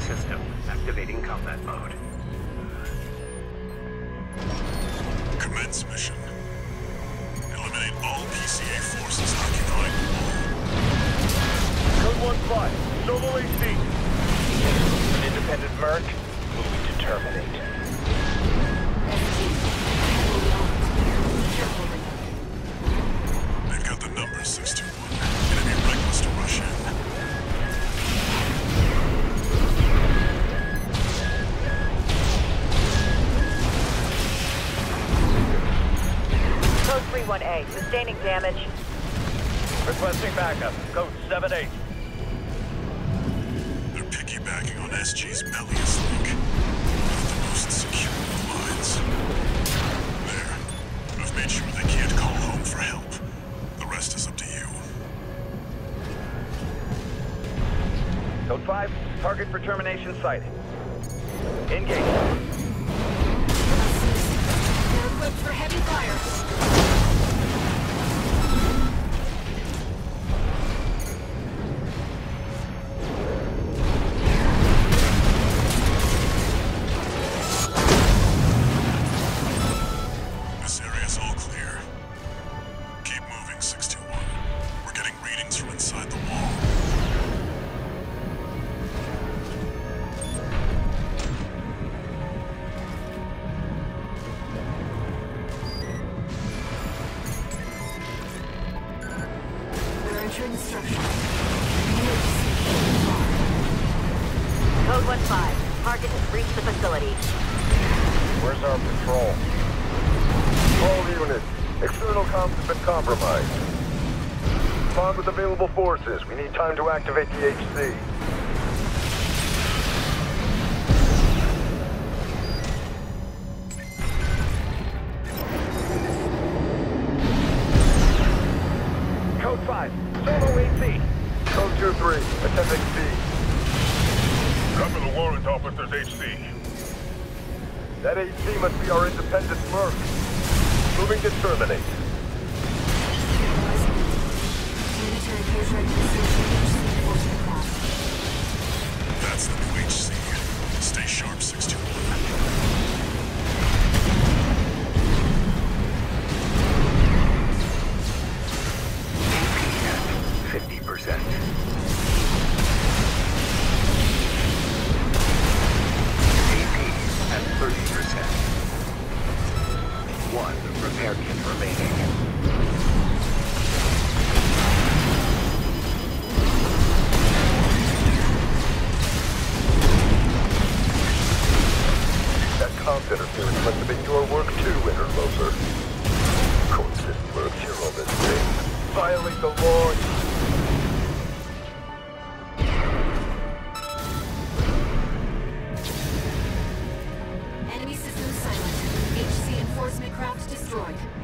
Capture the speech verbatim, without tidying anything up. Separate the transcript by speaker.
Speaker 1: system. Activating combat mode.
Speaker 2: Commence mission. Eliminate all P C A forces occupying the wall.
Speaker 3: Code one five, solo A C. An independent merc, moving to terminate.
Speaker 2: They've got the number six two one. Gonna be reckless to rush in.
Speaker 4: Code three one A, sustaining damage.
Speaker 3: Requesting backup. Code seven eight.
Speaker 2: They're piggybacking on S G's Melius link. One of the most secure of lines. There. I've made sure they can't call home for help. The rest is up to you.
Speaker 3: Code five, target for termination sighted. Engage.
Speaker 4: They're equipped for heavy fire.
Speaker 2: This area's all clear. Keep moving, six two one. We're getting readings from inside the wall.
Speaker 4: We're entering the structure. Code one five, target has reached the facility.
Speaker 3: Where's our patrol?
Speaker 5: All units, external comms have been compromised. Respond with available forces. We need time to activate the H C.
Speaker 3: Code five, solo A C.
Speaker 5: Code two three, attempt H C.
Speaker 3: Cover the warrant officer's H C.
Speaker 5: That H C must be our independent merc. Moving to terminate.
Speaker 4: Military Casual Administration H C enforcement craft.
Speaker 2: That's the new H C. Stay sharp, six two one.
Speaker 1: A P at fifty percent. A P at thirty percent. One repair kit remaining.
Speaker 5: That comms interference must have been your work too, interloper. Corpses mercs here on this thing. Violate the law.
Speaker 4: Enemy system silent. H C enforcement craft destroyed.